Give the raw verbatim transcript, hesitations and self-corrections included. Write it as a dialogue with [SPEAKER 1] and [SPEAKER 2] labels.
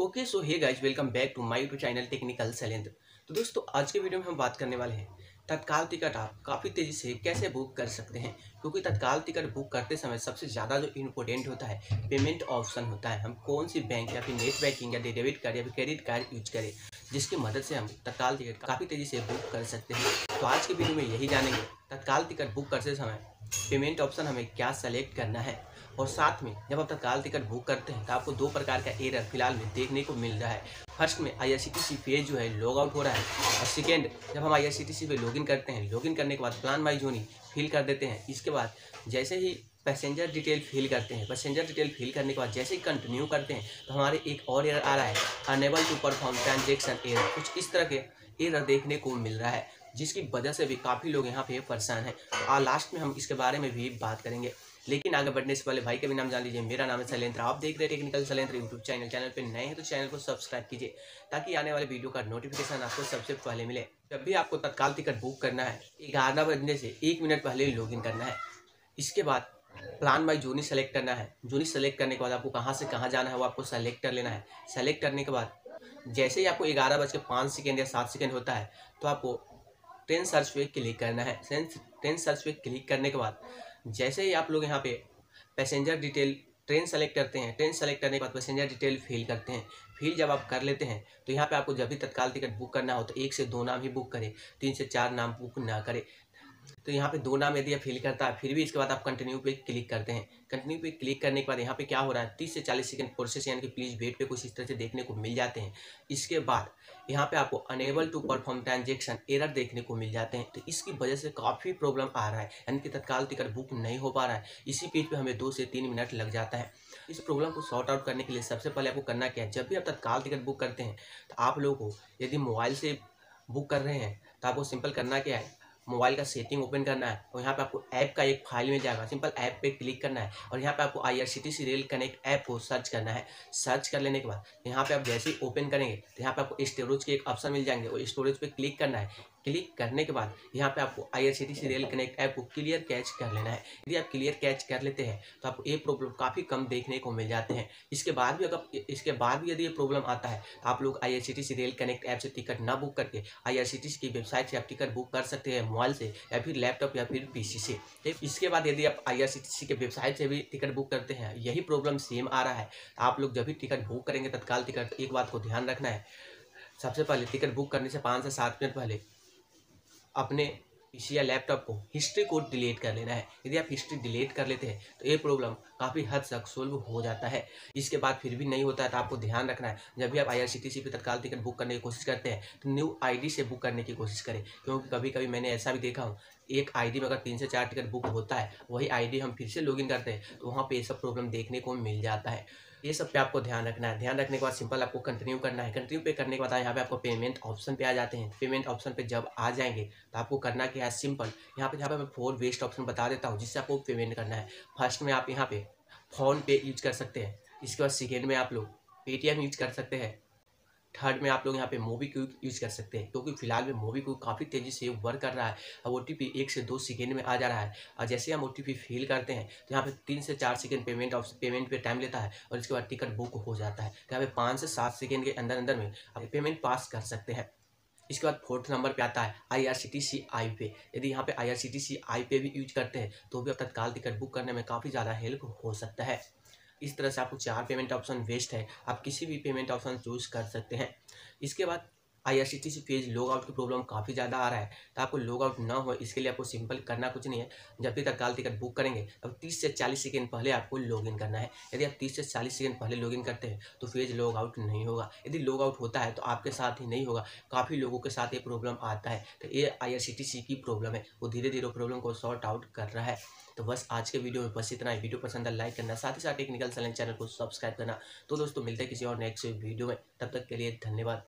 [SPEAKER 1] Okay so hey guys, welcome back to my YouTube channel technical Shailendra. तो दोस्तों, आज के वीडियो में हम बात करने वाले हैं तत्काल टिकट आप काफ़ी तेज़ी से कैसे बुक कर सकते हैं। क्योंकि तत्काल टिकट बुक करते समय सबसे ज़्यादा जो इम्पोर्टेंट होता है पेमेंट ऑप्शन होता है। हम कौन सी बैंक या फिर नेट बैंकिंग या डेबिट कार्ड या फिर क्रेडिट कार्ड यूज करें जिसकी मदद से हम तत्काल टिकट काफ़ी तेज़ी से बुक कर सकते हैं। तो आज के वीडियो में यही जानेंगे तत्काल टिकट बुक करते समय पेमेंट ऑप्शन हमें क्या सेलेक्ट करना है। और साथ में जब आप तत्काल टिकट बुक करते हैं तो आपको दो प्रकार का एरर फिलहाल में देखने को मिल रहा है। फर्स्ट में I R C T C page जो है लॉग आउट हो रहा है, और सेकेंड जब हम आई आर सी टी सी पे लॉगिन करते हैं, लॉगिन करने के बाद प्लान माई जोनी फिल कर देते हैं। इसके बाद जैसे ही पैसेंजर डिटेल फिल करते हैं, पैसेंजर डिटेल फिल करने के बाद जैसे ही कंटिन्यू करते हैं तो हमारे एक और एरर आ रहा है, unable to perform transaction error. कुछ इस तरह के एरर देखने को मिल रहा है जिसकी वजह से भी काफ़ी लोग यहाँ पे परेशान हैं। तो लास्ट में हम इसके बारे में भी बात करेंगे, लेकिन आगे बढ़ने से पहले भाई का भी नाम जान लीजिए। मेरा नाम है शैलेंद्र, आप देख रहे हैं technical Shailendra YouTube channel. Channel पे नए हैं तो चैनल को सब्सक्राइब कीजिए ताकि आने वाले वीडियो का नोटिफिकेशन आपको सबसे पहले मिले। जब भी आपको तत्काल टिकट बुक करना है, ग्यारह बजने से एक मिनट पहले ही लॉगिन करना है। इसके बाद प्लान बाई जोनी सेलेक्ट करना है। जोनी सेलेक्ट करने के बाद आपको कहाँ से कहाँ जाना है वो आपको सेलेक्ट कर लेना है। सेलेक्ट करने के बाद जैसे ही आपको ग्यारह बज के पाँच सेकेंड या सात सेकेंड होता है तो आपको ट्रेन सर्च पे क्लिक करना है। ट्रेन सर्च पे क्लिक करने के बाद जैसे ही आप लोग यहाँ पे पैसेंजर डिटेल ट्रेन सेलेक्ट करते हैं, ट्रेन सेलेक्ट करने के बाद पैसेंजर डिटेल फिल करते हैं। फिल जब आप कर लेते हैं तो यहाँ पे आपको जब भी तत्काल टिकट बुक करना हो तो एक से दो नाम ही बुक करें, तीन से चार नाम बुक ना करें। तो यहाँ पे दो नाम यदि आप फिल करता है फिर भी इसके बाद आप कंटिन्यू पे क्लिक करते हैं। कंटिन्यू पे क्लिक करने के बाद यहाँ पे क्या हो रहा है, तीस से चालीस सेकंड प्रोसेस यानी कि प्लीज़ वेट पे कुछ इस तरह से देखने को मिल जाते हैं। इसके बाद यहाँ पे आपको unable to perform transaction error देखने को मिल जाते हैं। तो इसकी वजह से काफ़ी प्रॉब्लम आ रहा है, यानी कि तत्काल टिकट बुक नहीं हो पा रहा है। इसी पेज पे हमें दो से तीन मिनट लग जाता है। इस प्रॉब्लम को सॉर्ट आउट करने के लिए सबसे पहले आपको करना क्या है, जब भी आप तत्काल टिकट बुक करते हैं तो आप लोगों को यदि मोबाइल से बुक कर रहे हैं तो आपको सिंपल करना क्या है, मोबाइल का सेटिंग ओपन करना है और यहाँ पे आपको ऐप का एक फाइल मिल जाएगा। सिंपल ऐप पे क्लिक करना है और यहाँ पे आपको I R C T C rail connect app को सर्च करना है। सर्च कर लेने के बाद यहाँ पे आप जैसे ही ओपन करेंगे तो यहाँ पे आपको स्टोरेज के एक ऑप्शन मिल जाएंगे और स्टोरेज पे क्लिक करना है। क्लिक करने के बाद यहाँ पे आपको I R C T C rail connect app को क्लियर कैच कर लेना है। यदि आप क्लियर कैच कर लेते हैं तो आपको ये प्रॉब्लम काफ़ी कम देखने को मिल जाते हैं। इसके बाद भी अगर इसके बाद भी यदि ये प्रॉब्लम आता है तो आप लोग I R C T C rail connect app से टिकट ना बुक करके आई आर सी टी सी की वेबसाइट से आप टिकट बुक कर सकते हैं, मोबाइल से या फिर लैपटॉप या फिर पीसी से। ठीक, इसके बाद यदि आप आई आर सी टी सी के वेबसाइट से भी टिकट बुक करते हैं, यही प्रॉब्लम सेम आ रहा है, तो आप लोग जब भी टिकट बुक करेंगे तत्काल टिकट, एक बात को ध्यान रखना है, सबसे पहले टिकट बुक करने से पाँच से सात मिनट पहले अपने पीसी या लैपटॉप को हिस्ट्री को डिलीट कर लेना है। यदि आप हिस्ट्री डिलीट कर लेते हैं तो ये प्रॉब्लम काफ़ी हद तक सोल्व हो जाता है। इसके बाद फिर भी नहीं होता है तो आपको ध्यान रखना है, जब भी आप आई आर सी टी सी पे तत्काल टिकट बुक करने की कोशिश करते हैं तो न्यू आईडी से बुक करने की कोशिश करें। क्योंकि कभी कभी मैंने ऐसा भी देखा हूँ, एक आईडी में अगर तीन से चार टिकट बुक होता है, वही आईडी हम फिर से लॉगिन करते हैं तो वहाँ पे ये सब प्रॉब्लम देखने को मिल जाता है। ये सब पे आपको ध्यान रखना है। ध्यान रखने के बाद सिंपल आपको कंटिन्यू करना है। कंटिन्यू पे करने के बाद यहाँ पे आपको पेमेंट ऑप्शन पे आ जाते हैं। पेमेंट ऑप्शन पे जब आ जाएंगे तो आपको करना क्या है, सिंपल यहाँ पे यहाँ पे मैं फोर वेस्ट ऑप्शन बता देता हूँ जिससे आपको पेमेंट करना है। फर्स्ट में आप यहाँ पे फ़ोन पे यूज कर सकते हैं। इसके बाद सेकेंड में आप लोग पेटीएम यूज कर सकते हैं। थर्ड में आप लोग यहाँ पे मोबीक्विक यूज कर सकते हैं, क्योंकि फिलहाल में मोबीक्विक काफ़ी तेज़ी से वर्क कर रहा है और ओ टी पी एक से दो सेकेंड में आ जा रहा है। और जैसे हम ओ टी पी फिल करते हैं तो यहाँ पे तीन से चार सेकेंड पेमेंट ऑफ पेमेंट पे टाइम लेता है और इसके बाद टिकट बुक हो जाता है। तो यहाँ पे पाँच से सात सेकेंड के अंदर अंदर में आप पेमेंट पास कर सकते हैं। इसके बाद फोर्थ नंबर पे आता है आई आर सी टी सी आई पे। यदि यहाँ पे आई आर सी टी सी आई पे भी यूज करते हैं तो भी आप तत्काल टिकट बुक करने में काफ़ी ज़्यादा हेल्प हो सकता है। इस तरह से आपको चार पेमेंट ऑप्शन वेस्ट है, आप किसी भी पेमेंट ऑप्शन चूज कर सकते हैं। इसके बाद I R C T C page log out की प्रॉब्लम काफ़ी ज़्यादा आ रहा है, तो आपको लॉग आउट ना हो इसके लिए आपको सिंपल करना कुछ नहीं है। जब भी तत्काल टिकट बुक करेंगे तब तीस से चालीस सेकंड पहले आपको लॉगिन करना है। यदि आप तीस से चालीस सेकंड पहले लॉगिन करते हैं तो पेज लॉग आउट नहीं होगा। यदि लॉग आउट होता है तो आपके साथ ही नहीं होगा, काफ़ी लोगों के साथ ये प्रॉब्लम आता है। तो ये आई आर सी टी सी की प्रॉब्लम है, वो धीरे धीरे प्रॉब्लम को सॉर्ट आउट कर रहा है। तो बस आज के वीडियो में बस इतना ही। वीडियो पसंद है लाइक करना, साथ ही साथ टेक्निकल शैलेंद्र चैनल को सब्सक्राइब करना। तो दोस्तों मिलते हैं किसी और नेक्स्ट वीडियो में, तब तक के लिए धन्यवाद।